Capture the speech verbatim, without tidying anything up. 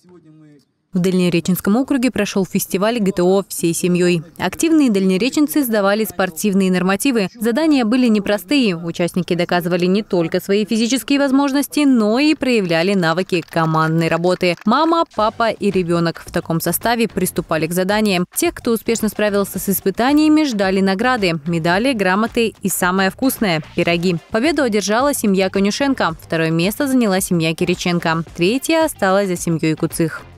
В Дальнереченском округе прошел фестиваль ГТО всей семьей. Активные дальнереченцы сдавали спортивные нормативы. Задания были непростые. Участники доказывали не только свои физические возможности, но и проявляли навыки командной работы. Мама, папа и ребенок в таком составе приступали к заданиям. Тех, кто успешно справился с испытаниями, ждали награды, медали, грамоты и самое вкусное – пироги. Победу одержала семья Конюшенко. Второе место заняла семья Кириченко. Третье осталось за семьей Куцых.